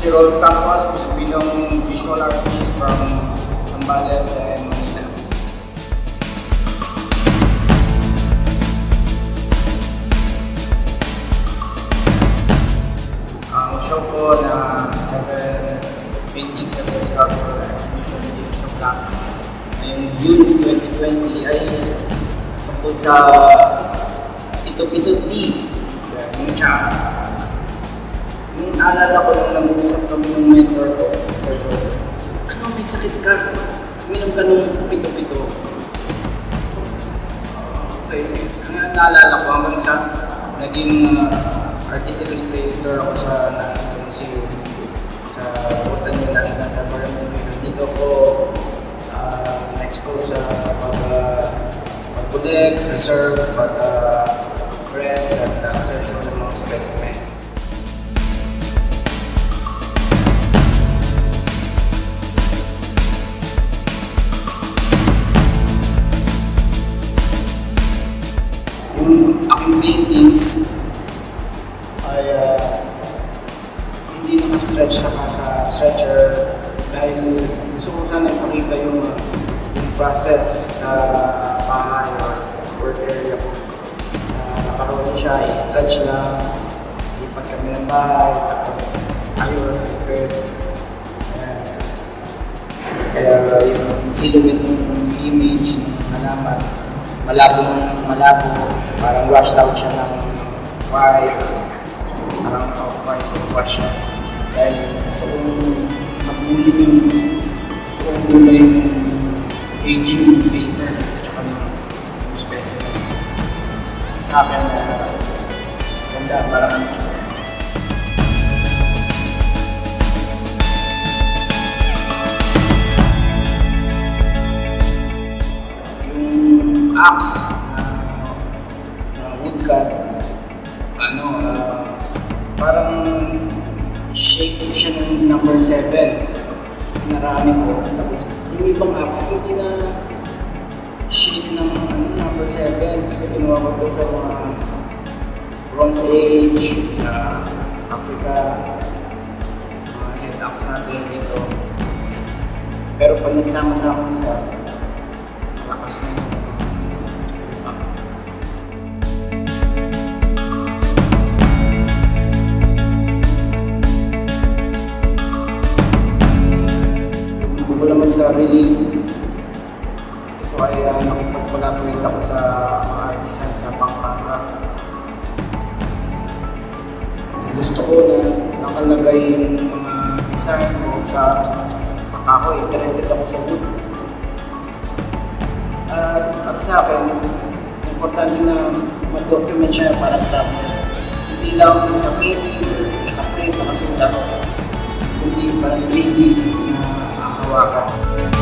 Si Rolf Campos, Pilipinong visual artist from Zambales and Manila. Ang show ko na 7 paintings and sculpture exhibition dito sa Black ngayong June 2020 ay tungkol sa Pito-Pito Tea, yung cha. Yung alala ko nung nag-uusap kami ng mentor ko, sabi ko, ano, may sakit ka? Minom ka nung pito-pito. Okay. Ang naalala ko hanggang sa naging artist illustrator ako sa National Museum, sa Botany National Environment Museum. Dito ko na-expose sa pag-collect, reserve, press at assertion ng mga specimens. Yung aking paintings ay hindi naka-stretch sa stretcher dahil gusto ko sana ipakita yung process sa bahay or work area ko. Nakaroon siya, i-stretch lang, lipat kami ng bahay, tapos ayos, prepared. Kaya yung silhouette ng image ng halaman, malabo, parang washed out siya ng white, parang off-white yung wash siya. Dahil gusto kong mapulin yung kulay yung aging paper at saka ng specimen. Sa akin ganda, parang antique. Yung axe na woodcut, parang shape siya ng number 7. Narami ko. Tapos yung ibang axe hindi na shape ng number 7 kasi kinuha ko ito sa mga Bronze Age, sa Africa, mga head axe natin dito. Pero pag nagsama-sama sila, malakas na yung impact. Tungkol naman sa relief, ito ay nakipag-collaborate ako sa mga artisan sa Pampanga. Gusto ko na nakalagay yung mga design ko sa kahoy. Interested ako sa wood. At sa akin, importante na mag-document siya para traveler. Hindi lang sa painting, nakaprint, nakasulat, kundi parang 3D na ang hawakan.